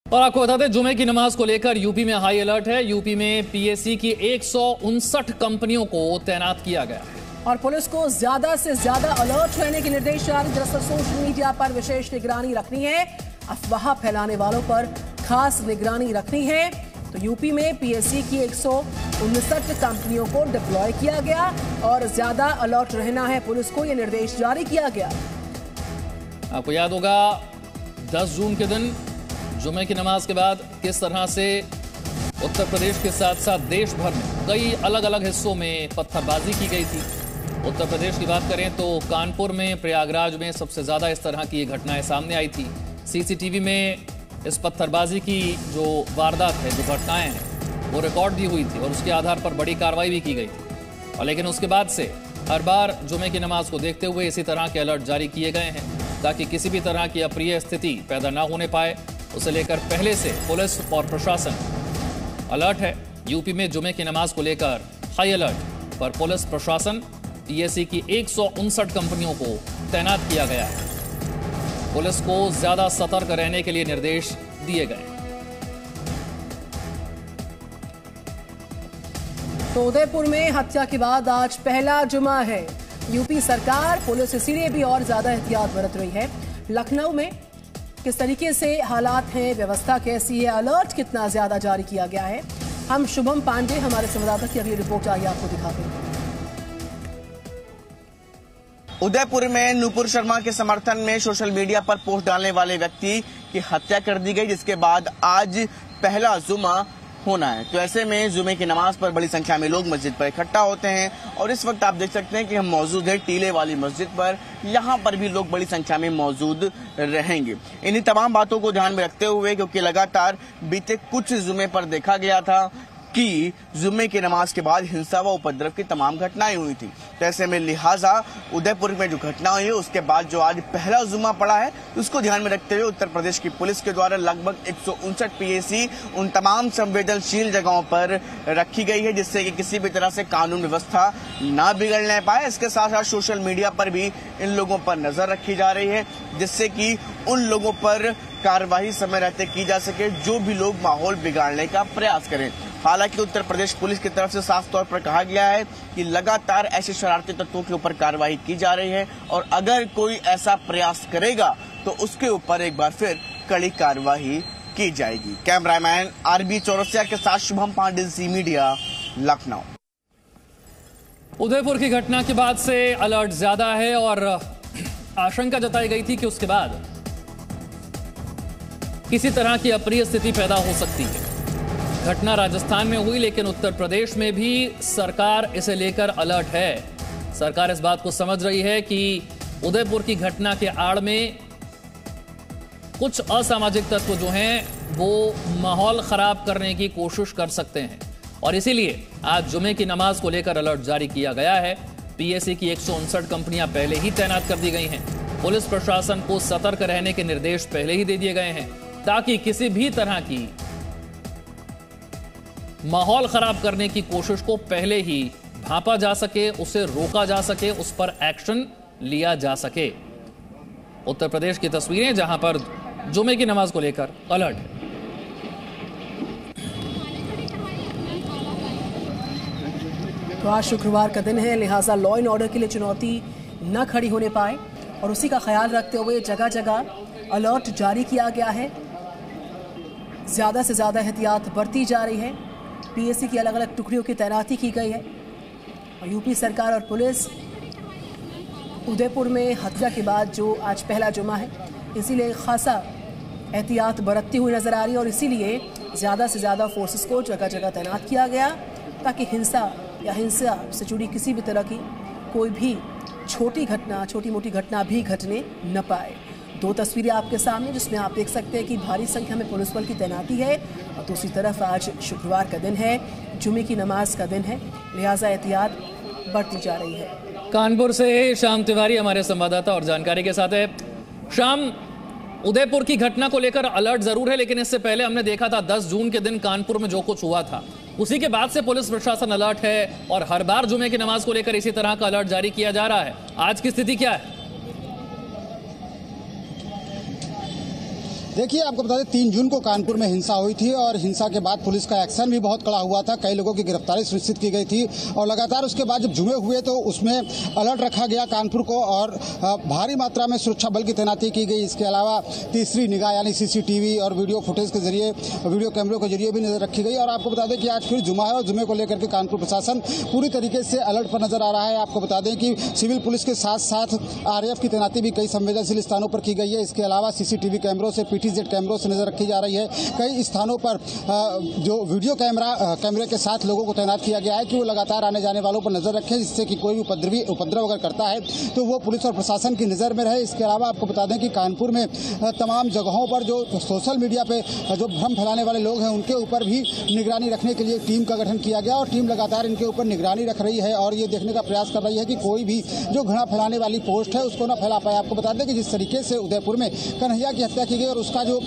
और आपको बता दें, जुमे की नमाज को लेकर यूपी में हाई अलर्ट है। यूपी में पीएससी की 159 कंपनियों को तैनात किया गया है और पुलिस को ज्यादा से ज्यादा अलर्ट रहने के निर्देश जारी। दरअसल सोशल मीडिया पर विशेष निगरानी रखनी है, अफवाह फैलाने वालों पर खास निगरानी रखनी है। तो यूपी में पीएससी की 159 कंपनियों को डिप्लॉय किया गया और ज्यादा अलर्ट रहना है पुलिस को, यह निर्देश जारी किया गया। आपको याद होगा 10 जून के दिन जुमे की नमाज के बाद किस तरह से उत्तर प्रदेश के साथ साथ देश भर में कई अलग अलग हिस्सों में पत्थरबाजी की गई थी। उत्तर प्रदेश की बात करें तो कानपुर में, प्रयागराज में सबसे ज्यादा इस तरह की घटनाएं सामने आई थी। सीसीटीवी में इस पत्थरबाजी की जो वारदात है, जो घटनाएं हैं, वो रिकॉर्ड भी हुई थी और उसके आधार पर बड़ी कार्रवाई भी की गई थी। और लेकिन उसके बाद से हर बार जुमे की नमाज को देखते हुए इसी तरह के अलर्ट जारी किए गए हैं ताकि किसी भी तरह की अप्रिय स्थिति पैदा ना होने पाए। उसे लेकर पहले से पुलिस और प्रशासन अलर्ट है। यूपी में जुमे की नमाज को लेकर हाई अलर्ट पर पुलिस प्रशासन, पीएससी की 159 कंपनियों को तैनात किया गया है। पुलिस को ज्यादा सतर्क रहने के लिए निर्देश दिए गए। तो उदयपुर में हत्या के बाद आज पहला जुमा है। यूपी सरकार, पुलिस इसीलिए भी और ज्यादा एहतियात बरत रही है। लखनऊ में किस तरीके से हालात हैं, व्यवस्था कैसी है, अलर्ट कितना ज्यादा जारी किया गया है, हम शुभम पांडे हमारे संवाददाता की अगली रिपोर्ट आइए आपको दिखाते हैं। उदयपुर में नूपुर शर्मा के समर्थन में सोशल मीडिया पर पोस्ट डालने वाले व्यक्ति की हत्या कर दी गई, जिसके बाद आज पहला जुमा होना है। तो ऐसे में जुमे की नमाज पर बड़ी संख्या में लोग मस्जिद पर इकट्ठा होते हैं और इस वक्त आप देख सकते हैं कि हम मौजूद हैं टीले वाली मस्जिद पर। यहाँ पर भी लोग बड़ी संख्या में मौजूद रहेंगे। इन्हीं तमाम बातों को ध्यान में रखते हुए, क्योंकि लगातार बीते कुछ जुमे पर देखा गया था कि जुमे की नमाज के बाद हिंसा व उपद्रव की तमाम घटनाएं हुई थी। तो ऐसे में लिहाजा उदयपुर में जो घटना हुई है उसके बाद जो आज पहला जुमा पड़ा है उसको ध्यान में रखते हुए उत्तर प्रदेश की पुलिस के द्वारा लगभग 159 पीएसी उन तमाम संवेदनशील जगहों पर रखी गई है, जिससे कि किसी भी तरह से कानून व्यवस्था ना बिगड़ने पाए। इसके साथ साथ सोशल मीडिया पर भी इन लोगों पर नजर रखी जा रही है, जिससे कि उन लोगों पर कार्रवाई समय रहते की जा सके जो भी लोग माहौल बिगाड़ने का प्रयास करें। हालांकि उत्तर प्रदेश पुलिस की तरफ से साफ तौर पर कहा गया है कि लगातार ऐसे शरारती तत्वों के ऊपर कार्रवाई की जा रही है और अगर कोई ऐसा प्रयास करेगा तो उसके ऊपर एक बार फिर कड़ी कार्रवाई की जाएगी। कैमरामैन आरबी चौरसिया के साथ शुभम पांडे, जी मीडिया, लखनऊ। उदयपुर की घटना के बाद से अलर्ट ज्यादा है और आशंका जताई गई थी कि उसके बाद किसी तरह की अप्रिय स्थिति पैदा हो सकती है। घटना राजस्थान में हुई, लेकिन उत्तर प्रदेश में भी सरकार इसे लेकर अलर्ट है। सरकार इस बात को समझ रही है कि उदयपुर की घटना के आड़ में कुछ असामाजिक तत्व जो हैं वो माहौल खराब करने की कोशिश कर सकते हैं और इसीलिए आज जुमे की नमाज को लेकर अलर्ट जारी किया गया है। पीएससी की 159 कंपनियां पहले ही तैनात कर दी गई हैं। पुलिस प्रशासन को सतर्क रहने के निर्देश पहले ही दे दिए गए हैं ताकि किसी भी तरह की माहौल खराब करने की कोशिश को पहले ही भांपा जा सके, उसे रोका जा सके, उस पर एक्शन लिया जा सके। उत्तर प्रदेश की तस्वीरें जहां पर जुमे की नमाज को लेकर अलर्ट है। तो आज शुक्रवार का दिन है, लिहाजा लॉ एंड ऑर्डर के लिए चुनौती न खड़ी होने पाए और उसी का ख्याल रखते हुए जगह जगह अलर्ट जारी किया गया है। ज्यादा से ज्यादा एहतियात बरती जा रही है। पीएससी की अलग अलग टुकड़ियों की तैनाती की गई है और यूपी सरकार और पुलिस उदयपुर में हत्या के बाद जो आज पहला जुमा है इसीलिए खासा एहतियात बरतती हुई नजर आ रही है और इसीलिए ज़्यादा से ज़्यादा फोर्सेस को जगह जगह तैनात किया गया ताकि हिंसा या हिंसा से जुड़ी किसी भी तरह की कोई भी छोटी मोटी घटना भी घटने न पाए। दो तस्वीरें आपके सामने जिसमें आप देख सकते हैं कि भारी संख्या में पुलिस बल की तैनाती है और दूसरी तरफ आज शुक्रवार का दिन है, जुमे की नमाज का दिन है, लिहाजा एहतियात बढ़ती जा रही है। कानपुर से श्याम तिवारी हमारे संवाददाता और जानकारी के साथ है। श्याम, उदयपुर की घटना को लेकर अलर्ट जरूर है, लेकिन इससे पहले हमने देखा था 10 जून के दिन कानपुर में जो कुछ हुआ था उसी के बाद से पुलिस प्रशासन अलर्ट है और हर बार जुमे की नमाज को लेकर इसी तरह का अलर्ट जारी किया जा रहा है। आज की स्थिति क्या है? देखिए, आपको बता दें 3 जून को कानपुर में हिंसा हुई थी और हिंसा के बाद पुलिस का एक्शन भी बहुत कड़ा हुआ था। कई लोगों की गिरफ्तारी सुनिश्चित की गई थी और लगातार उसके बाद जब जुमे हुए तो उसमें अलर्ट रखा गया कानपुर को और भारी मात्रा में सुरक्षा बल की तैनाती की गई। इसके अलावा तीसरी निगाह यानी सीसीटीवी और वीडियो फुटेज के जरिए, वीडियो कैमरों के जरिए भी नजर रखी गई। और आपको बता दें कि आज फिर जुमा है और जुमे को लेकर के कानपुर प्रशासन पूरी तरीके से अलर्ट पर नजर आ रहा है। आपको बता दें कि सिविल पुलिस के साथ साथ आरएएफ की तैनाती भी कई संवेदनशील स्थानों पर की गई है। इसके अलावा सीसीटीवी कैमरों से, पीटीजेड कैमरों से नजर रखी जा रही है। कई स्थानों पर जो वीडियो कैमरे के साथ लोगों को तैनात किया गया है कि वो लगातार आने जाने वालों पर नजर रखें, जिससे कि कोई भी उपद्रव अगर करता है तो वो पुलिस और प्रशासन की नजर में रहे। इसके अलावा आपको बता दें कि कानपुर में तमाम जगहों पर जो सोशल मीडिया पे जो भ्रम फैलाने वाले लोग हैं उनके ऊपर भी निगरानी रखने के लिए टीम का गठन किया गया और टीम लगातार इनके ऊपर निगरानी रख रही है और ये देखने का प्रयास कर रही है कि कोई भी जो घृणा फैलाने वाली पोस्ट है उसको न फैला पाए। आपको बता दें कि जिस तरीके से उदयपुर में कन्हैया की हत्या की गई और उसका जो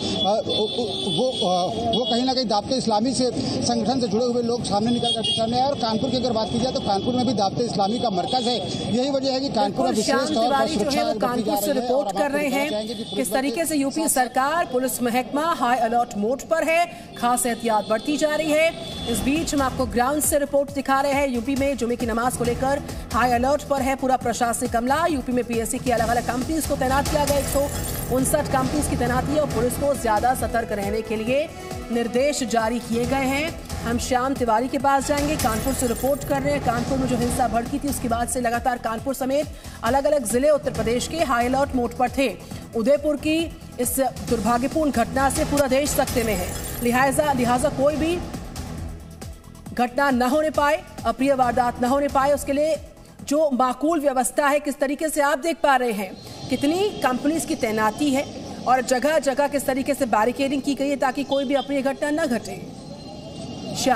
वो कहीं ना कहीं दावते इस्लामी से संगठन से जुड़े हुए लोग सामने निकल कर सामने आए। और कानपुर की अगर बात की जाए तो कानपुर में भी दावते इस्लामी का मरकज है। यही वजह है कि कानपुर में विशेष तौर पर सुरक्षा कानपुर से रिपोर्ट कर रहे हैं किस तरीके से यूपी सरकार, पुलिस महकमा हाई अलर्ट मोड पर है, खास एहतियात बढ़ती जा रही है। इस बीच हम आपको ग्राउंड से रिपोर्ट दिखा रहे हैं। यूपी में जुमे की नमाज को लेकर हाई अलर्ट पर है पूरा प्रशासनिक अमला। यूपी में पीएससी की अलग अलग कंपनीज को तैनात किया गया, 159 कंपनीज की तैनाती और पुलिस को ज्यादा सतर्क रहने के लिए निर्देश जारी किए गए हैं। हम श्याम तिवारी के पास जाएंगे, कानपुर से रिपोर्ट कर रहे हैं। कानपुर में जो हिंसा भड़की थी उसके बाद से लगातार कानपुर समेत अलग अलग जिले उत्तर प्रदेश के हाई अलर्ट मोड पर थे। उदयपुर की इस दुर्भाग्यपूर्ण घटना से पूरा देश सख्ते में है, लिहाजा कोई भी घटना न होने पाए, अप्रिय वारदात न होने पाए, उसके लिए जो माकूल व्यवस्था है किस तरीके से आप देख पा रहे हैं, कितनी कंपनीज की तैनाती है और जगह जगह किस तरीके से बैरिकेडिंग की गई है ताकि कोई भी अप्रिय घटना न घटे। श्याम,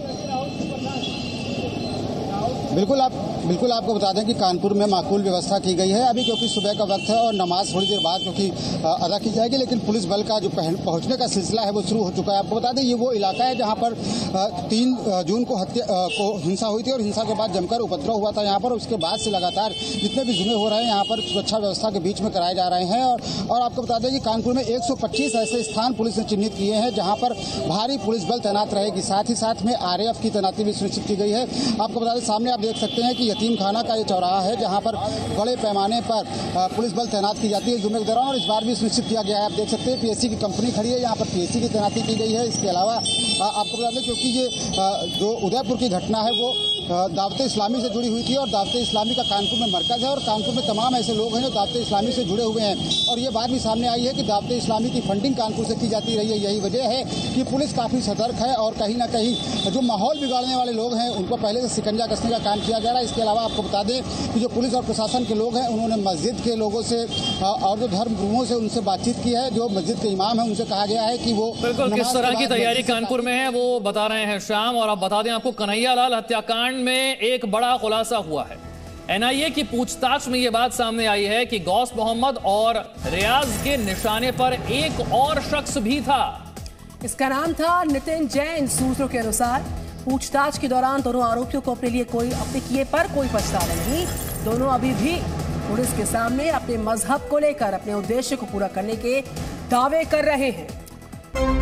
बिल्कुल आपको बता दें कि कानपुर में माकूल व्यवस्था की गई है। अभी क्योंकि सुबह का वक्त है और नमाज थोड़ी देर बाद क्योंकि अदा की जाएगी, लेकिन पुलिस बल का जो पहुंचने का सिलसिला है वो शुरू हो चुका है। आपको बता दें ये वो इलाका है जहां पर 3 जून को हिंसा हुई थी और हिंसा के बाद जमकर उपद्रव हुआ था यहाँ पर। उसके बाद से लगातार जितने भी जुमे हो रहे हैं यहाँ पर सुरक्षा व्यवस्था के बीच में कराए जा रहे हैं। और आपको बता दें कि कानपुर में 125 ऐसे स्थान पुलिस ने चिन्हित किए हैं जहाँ पर भारी पुलिस बल तैनात रहेगी। साथ ही साथ में आरएएफ की तैनाती भी सुनिश्चित की गई है। आपको बता दें सामने आप देख सकते हैं कि यतीम खाना का ये चौराहा है जहां पर बड़े पैमाने पर पुलिस बल तैनात की जाती है जुमे के दौरान और इस बार भी सुनिश्चित किया गया है। आप देख सकते हैं पीएससी की कंपनी खड़ी है, यहाँ पर पीएससी की तैनाती की गई है। इसके अलावा आपको बता दें क्योंकि ये जो उदयपुर की घटना है वो दावते इस्लामी से जुड़ी हुई थी और दावते इस्लामी का कानपुर में मरकज है और कानपुर में तमाम ऐसे लोग हैं जो दावते इस्लामी से जुड़े हुए हैं। और ये बात भी सामने आई है कि दावते इस्लामी की फंडिंग कानपुर से की जाती रही है। यही वजह है कि पुलिस काफी सतर्क है और कहीं ना कहीं जो माहौल बिगाड़ने वाले लोग हैं उनको पहले से शिकंजा कसने का काम किया जा रहा है। इसके अलावा आपको बता दें कि जो पुलिस और प्रशासन के लोग हैं उन्होंने मस्जिद के लोगों से और जो धर्म गुरुओं से उनसे बातचीत की है। जो मस्जिद के इमाम है उनसे कहा गया है कि वो बिल्कुल किस तरह की तैयारी कानपुर में है वो बता रहे हैं श्याम। और आप बता दें आपको कन्हैया लाल हत्याकांड में एक बड़ा खुलासा हुआ है। एनआईए की पूछताछ में यह बात सामने आई है कि गौस मोहम्मद और रियाज के निशाने पर एक और शख्स भी था। इसका नाम था नितिन जैन। सूत्रों के अनुसार पूछताछ के दौरान दोनों आरोपियों को अपने किए पर कोई पछतावा नहीं। दोनों अभी भी पुलिस के सामने अपने मजहब को लेकर अपने उद्देश्य को पूरा करने के दावे कर रहे हैं।